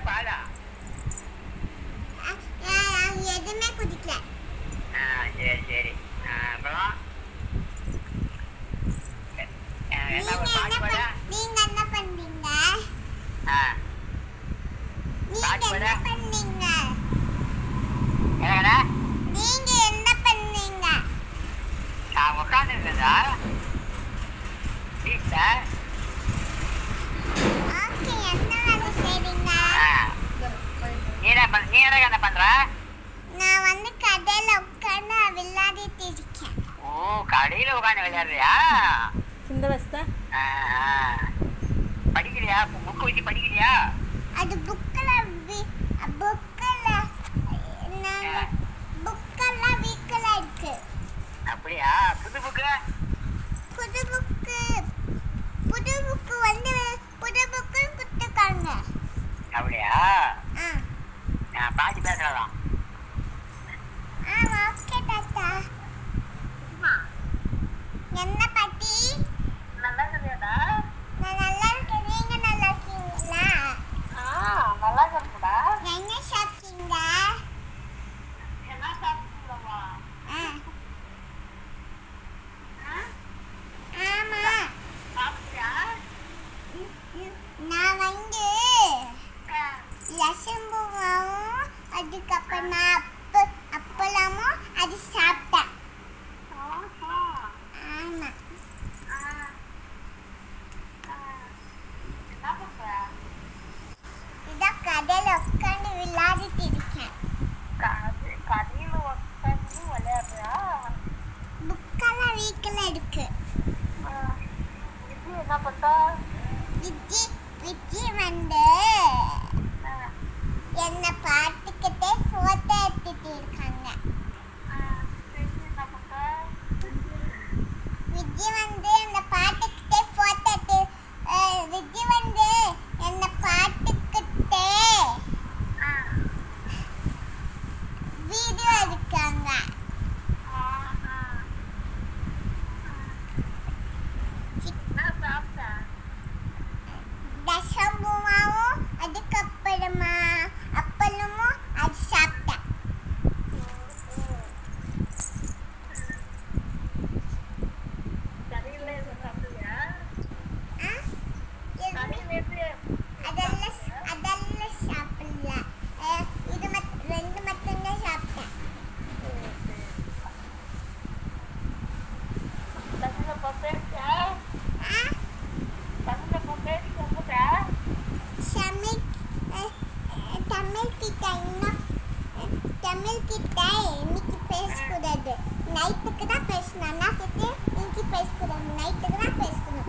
பாலா? எதுவுமே குடிக்கல. சரி சரி. அப்புறம் நீங்க என்ன பண்றீங்க? நீங்க என்ன பண்றீங்க? நீங்க என்ன பண்ணீங்க? நான் உட்காந்துருந்தா வீட்டுல. ஓகே, என்ன வேலை செய்றீங்க? நீ என்ன பண்ற? நான் வந்து கடையில உட்கார்ந்து விளையாடிட்டு இருக்கேன். ஓ, கடையில உட்காந்து விளையாடுறியா? இந்த வஸ்தா படிக்கிறியா? புக்கு வச்சு படிக்கிறியா? அது புக்கெல்லாம் வீக்கல இருக்கு. அப்படியா? புது புக்கு வந்து புது புக்கு குடுத்துருக்காங்க. அப்படியா? பாட்டி பேசுறதான். ஓகே தாத்தா. என்ன பாட்டி? நல்லா இருக்கியாடா? நான் நல்லா இருக்கேன். நீங்க நல்லா இருக்கீங்களா? நல்லா இருக்குடா. என்ன சாப்பிட்டீங்க? என்ன சாப்பிட்டீங்களா? ஆமா. சாப்பிட்டியா? நான் வந்து லசம்பூவும் அதுக்கப்புறமா அப்பளமும் அது சாப்பிட்டேன். ஆமா. இதான் கடையில உட்காந்து விளையாடிட்டு இருக்கேன். கடையில உட்காந்து விளையாடுறியா? புக்கெல்லாம் வீக்கல இருக்கு. இது என்ன பண்ணா? விஜி வந்து என்ன பாட்டுக்கிட்டே போட்டோ எடுத்துட்டு இருக்காங்க. விஜி வந்து என்ன பாட்டுக்கிட்டே போட்டோ எடுத்து விஜி வந்து என்ன பாட்டுக்கிட்டே வீடியோ எடுக்காங்க. தசம்பூமாவும் அதுக்கப்புறமா அப்பளமும் அது சாப்பிட்டேன். அதெல்லாம் சாப்பிடல. இது ரெண்டு மட்டும்தான் சாப்பிட்டேன். தமிழ் கிட்ட இன்னைக்கு பேசக்கூடாது. நைட்டுக்கு தான் பேசணும். அண்ணா கிட்ட இன்னைக்கு பேசக்கூடாது. நைட்டுக்கு தான் பேசணும்.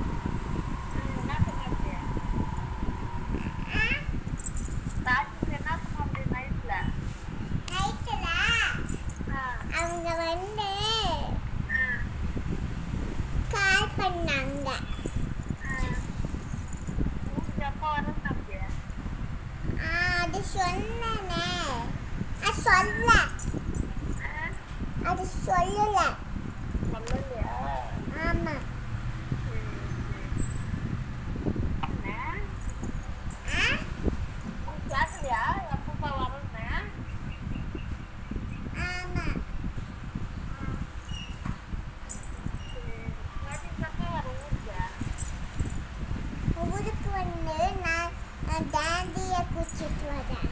நைட்டுல அவங்க வந்து கால் பண்ணாங்க. அது சொன்னேனே. அது சொல்லல. ஆமா. ஆமா. ஊருக்கு வந்து நான் டாண்டியை கூச்சிட்டு வரேன்.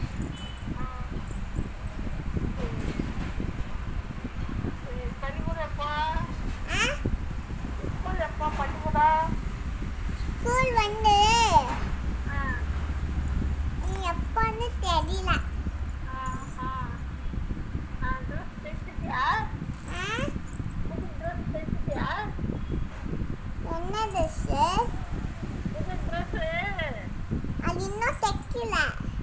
ஸ்கூல் வந்து நீ எப்பன்னு தெரியல. என்ன ட்ரெஸ்? அது இன்னும் தைக்கல.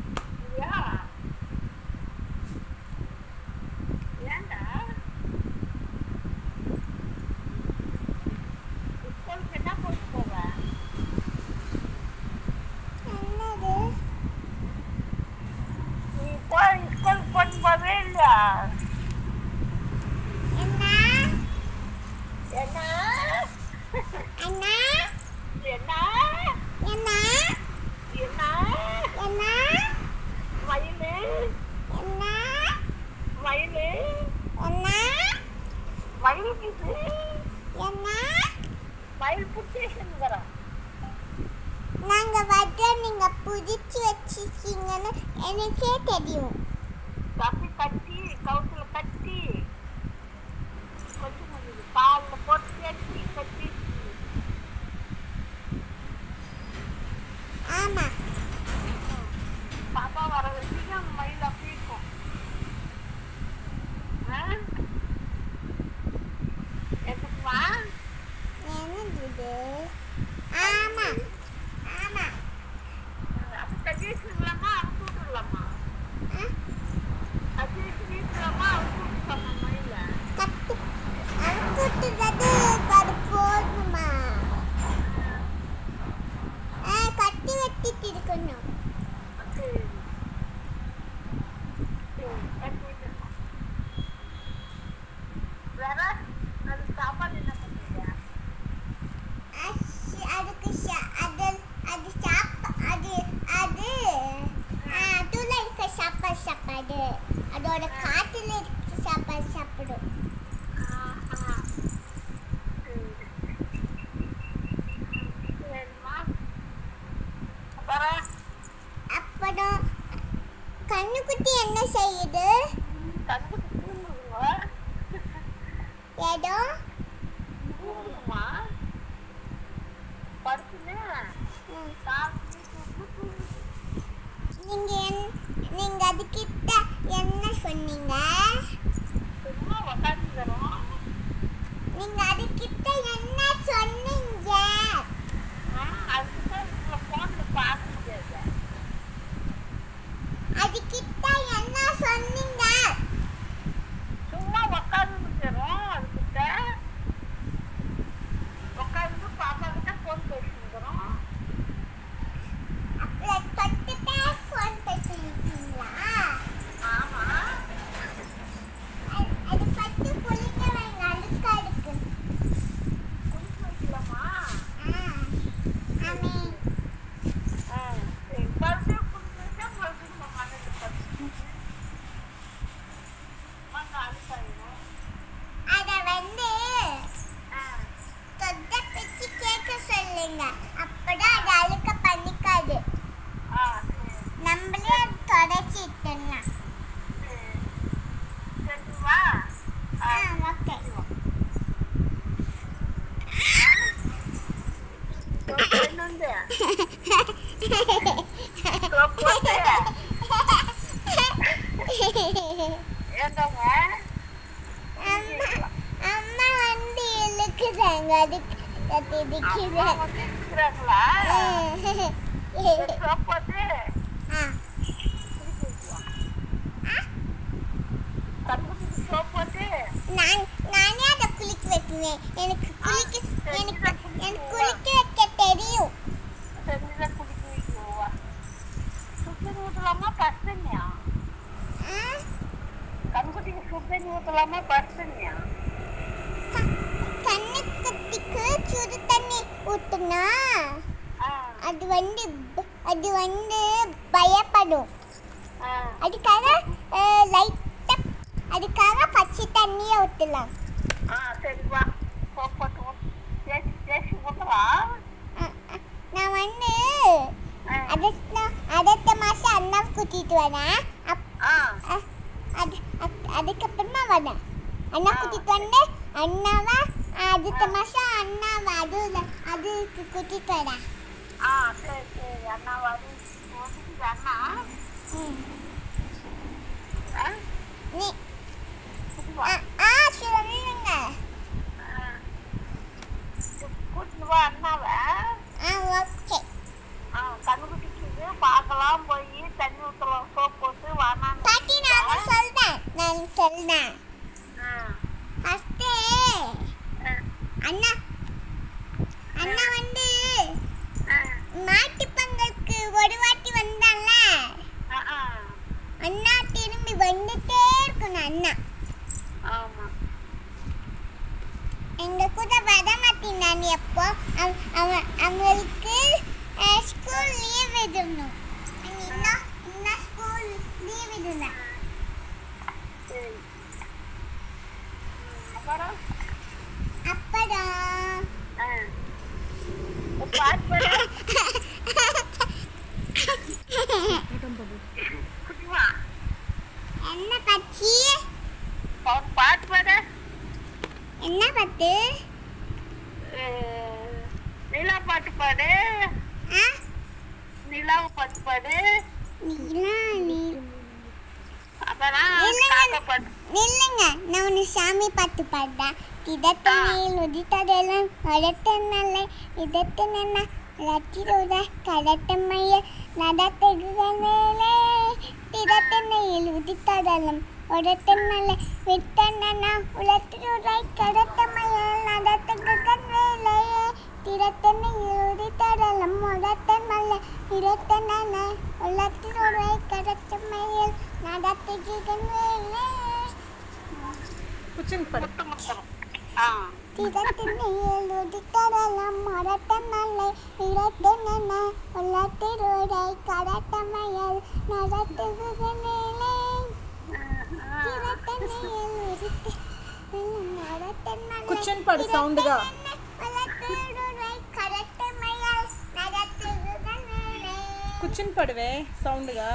என்னது? என்ன? என்ன? என்ன? என்ன? என்ன? வடை நீங்க புடிச்சு வச்சிருக்கீங்கன்னு எனக்கே தெரியும். தப்பி கட்டி கவுத்துல கட்டி கொஞ்சம் பாலில் போட்டு கட்டி கட்டி. ஆமா பாப்பா வர வரைக்கும் அந்த மயில் அப்படி இருக்கும். எதுக்குமா? என்னது இது? ஆமா ஆமா அப்போ கட்டி வச்சுக்கலாமா அவுத்து விட்டுடலாமா? கட்டி வச்சு வீட்டுலாமா அவுத்து விட்டுலாமா மயில? கட்டு அறுத்துட்டுறது அது போதுமா? கட்டி வெட்டிட்டு இருக்கணும். சரி சரி கட்டி வச்சிடலாம். வேற அது சாப்பாடு என்ன பண்ணுறீங்க? அதுக்கு அது அதுல இருக்க சாப்பாடு அதோட காட்டுல இருக்க சாப்பாடு சாப்பிடும். சரிம்மா. அப்புறம் அப்புறம் கண்ணுக்குட்டி என்ன செய்யுது? கண்ணுக்கு தூங்குதுமா? ஏதோ தூங்குதுமா? படுத்துன்னு நீங்க அதுக்கிட்ட என்ன சொன்னீங்க? சும்மா உக்காந்துக்கிறோம். நீங்க அதுக்கிட்ட என்ன சொன்னீங்க? அதுக்குதான் உங்களை ஃபோனில் பார்க்க முடியாது. அதுக்கிட்ட என்ன சொன்னீங்க? சும்மா உக்காந்துக்கிறோம். அதுக்கிட்ட உட்காந்து பாப்பா கிட்ட ஃபோன் பேசிக்கிறோம். தொட்டுட்டே ஃபோன் பேசிருக்கீங்களா? ஆமா. அது பட்டு குளிக்க வைங்க, அழுக்கா இருக்கு. குளிக்க வைக்கலாமா? ஆமே சரி மறுபடியும் குளிக்க வச்சா மறுபடியும் நம்ம மண்ணில் படுத்து மண் அழுக்காயிடும். அத தொட்ட பிச்சு கேட்க சொல்லுங்க. அப்பதான் அது அழுக்க பண்ணிக்காது. சரி நம்மளே அது தொடச்சிட்டலாம். சரிவா? ஓகே. என்னண்டு போட்டு ஏண்டாங்க அம்மா வந்து இழுக்குறாங்க. அதுக்கு அம்மா வந்து இருக்கிறாங்களா? போட்டு கண்ணுக்கு சோப் போட்டு நானே அதை குளிக்க வைக்குவேன். எனக்கு குளிக்க வைக்க தெரியும். செஞ்சுதான் குளிக்க வைக்குவா. சுத்தண்ணி ஊற்றலாமா பசுத்தண்ணியா? கண்குட்டிக்கு சுத்தண்ணி ஊற்றலாமா பசுத்தண்ணியா? கண்ணுக்குட்டிக்கு சுடு தண்ணி ஊத்துனா அது வந்து பயப்படும். அதுக்காக பச்சை தண்ணியை ஊற்றலாம். சரிவா சோப் போட்டு தேய்ச்சி ஊற்றலாம். நான் வந்து அடுத்த மாசம் அண்ணா கூட்டிட்டு வரேன். அதுக்கப்புறமா வரேன். அண்ணா கூட்டிட்டு வந்து அண்ணாவா அடுத்த மாசம் அண்ணாவா அதுக்கு கூட்டிட்டு வரேன். சரி சரி அண்ணாவா அண்ணா நீ சொல்லுங்க. கூட்டிட்டு வா அண்ணாவை. ஓகே. கண்ணுக்குட்டிக்கு பார்க்கலாம் போய் தண்ணி ஊற்றலாம் சோப் போட்டு வானாங்க. பாட்டி நான் சொல்றேன். ஃபர்ஸ்ட் அண்ணா வந்து மாட்டு நிலாவை பாட்டு பாடு. நிலா நீ அப்புறம் காக்கா பாட்டு. நில்லுங்க, நான் ஒன்று சாமி பாட்டு பாடுறேன். இதத்தனையில் உதித்ததெல்லாம் வளர்த்த நல்ல இதத்தன ரத்திரோத கடத்தமைய நடத்துகளே திடத்தனையில் உதித்ததெல்லாம் உடத்த நல்ல விட்டனா உலத்திரோதை கடத்தமைய நடத்துகளே திடத்தனையில் உதித்ததெல்லாம் உடத்த நல்ல இரத்தன உலத்திரோதை கடத்தமையில் நடத்துகளே குச்சின் படு. திடத்தனையில் உதித்ததெல்லாம் உடத்த நல்ல இரத்தன உலத்திரோதை கடத்தமையில் நடத்துகளே குச்சின் படு சவுண்டுగా. కుచ్చిన్ పడవే సౌండ్గా.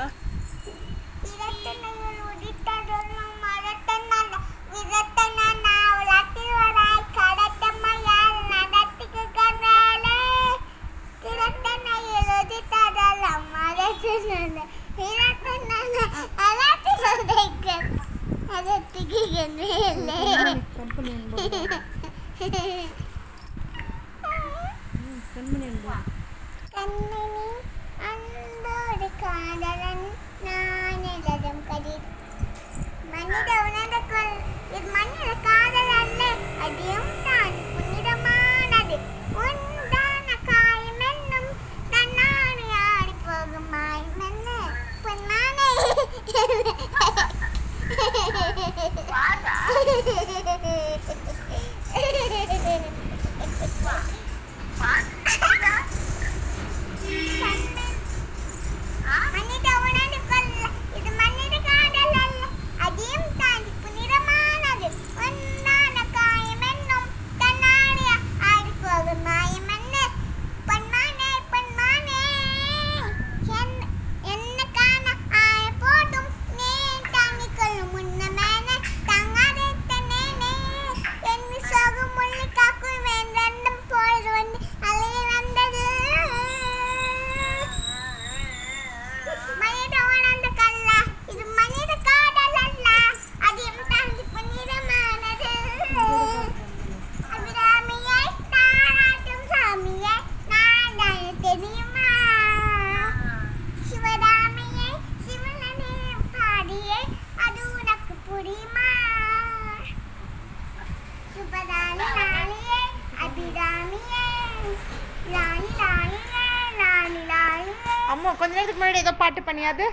அம்மா கொஞ்ச நேரத்துக்கு முன்னாடி ஏதோ பாட்டு பண்ணியாது?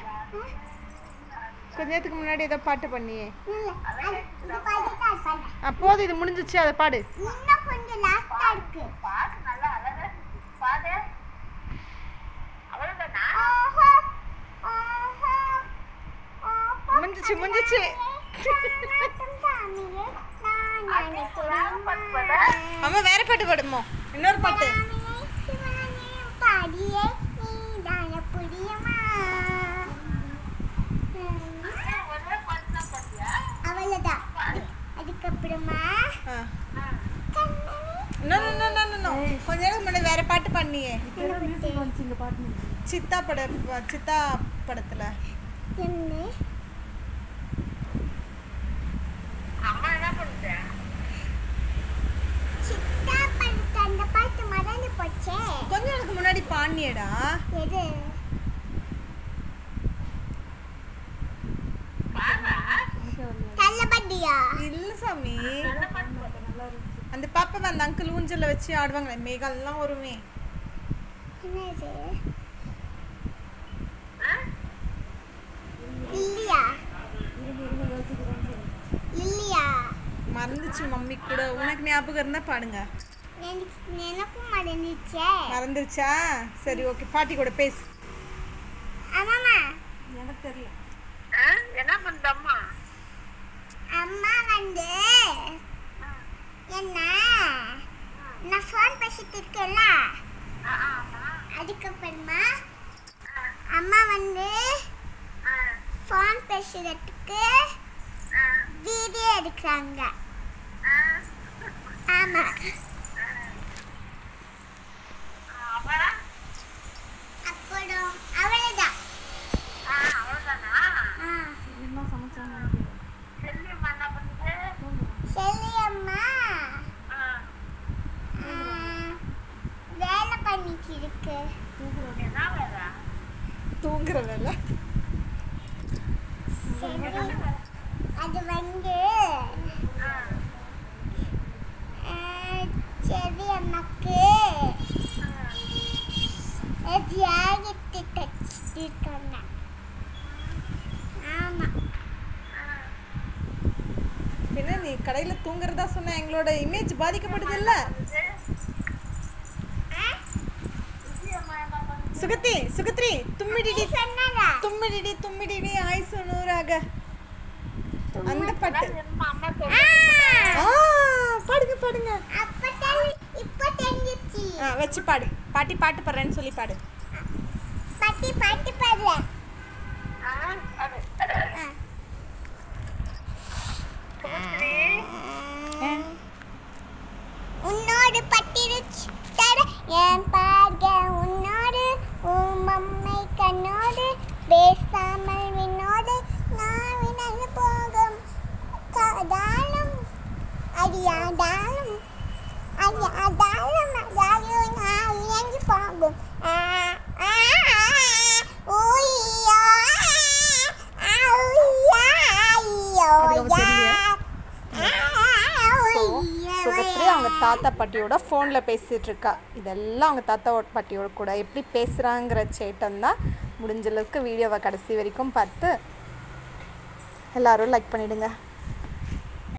கொஞ்ச நேரத்துக்கு முன்னாடி ஏதோ பாட்டு பண்ணியே. அப்போது இது முடிஞ்சிச்சு, அதை பாடு. இன்னும் கொஞ்சம் லாஸ்டா இருக்கு. பாட்டு நல்லா அழகா பாடு. அவ்வளவுதானா? முடிஞ்சிச்சு முடிஞ்சிச்சு. அம்மா வேற பாட்டு பாடுமோ? இன்னொரு பாட்டு. அவ்வளவுதான். அதுக்கப்புறமா கொஞ்ச நேரம் முன்னாடி வேற பாட்டு பண்ணியே. சித்தா படத்துல அம்மா என்ன பண்ணுது? சித்தா படத்துல அந்த பாட்டு மறந்து போச்சே. கொஞ்ச நேரத்துக்கு முன்னாடி பாடினியடா. எது? தள்ளபடியா? இல்ல சாமி, அந்த பாப்பா அந்த அங்கிள் ஊஞ்சல்ல வச்சு ஆடுவாங்களே, மேகல்லாம் வருமே. என்னது? இல்லையா? இல்லையா? மறந்துச்சு மம்மி கூட. உனக்கு ஞாபகம் இருந்தா பாடுங்க. எனக்கும் மறந்துச்சே. மறந்துச்சா? சரி ஓகே, பாட்டி கூட பேசு. அம்மா எனக்கு தெரியல. என்ன பண்ணுது அம்மா? அம்மா வந்து என்ன நான் ஃபோன் பேசிட்டு இருக்கேன்ல, அதுக்கப்புறமா அம்மா வந்து ஃபோன் பேசுறதுக்கு வீடியோ எடுக்கிறாங்க. ஆமா. அப்புறம் தூங்குற வேலை. அது வந்து சரி அம்மாக்கு தியாகிட்டு கட்சிட்டு சொன்னேன். ஆமா பின்ன நீ கடையில தூங்குறதா சொன்ன, எங்களோட இமேஜ் பாதிக்கப்படுது இல்ல? சுகத்தி சுகத்ரி தும்மிடிடி சொன்னதா தும்மிடிடி தும்மிடிடி ஆயுசு 100 ஆக அந்த பாட்டு. அம்மா பாடுங்க பாடுங்க. இப்ப தெரிஞ்சிச்சு. வச்சு பாடு. பாட்டி பாட்டு பாடுறேன்னு சொல்லி பாடு. பாட்டி பாட்டு பாடுற. உன்னோடு பட்டிருச்சு தர என் பார்க்க உன்னோடு உம்மை கண்ணோடு பேசாமல் வினோடு நான் வினந்து போகும் காதாலும் அடியாதாலும் அடியாதாலும் அதாலும் நான் வினந்து போகும் சுகத்ரி அவங்க தாத்தா பாட்டியோட ஃபோனில் பேசிகிட்டு இருக்கா. இதெல்லாம் அவங்க தாத்தா பாட்டியோட கூட எப்படி பேசுகிறாங்கிற சேட்டம் தான். முடிஞ்ச அளவுக்கு வீடியோவை கடைசி வரைக்கும் பார்த்து எல்லோரும் லைக் பண்ணிவிடுங்க.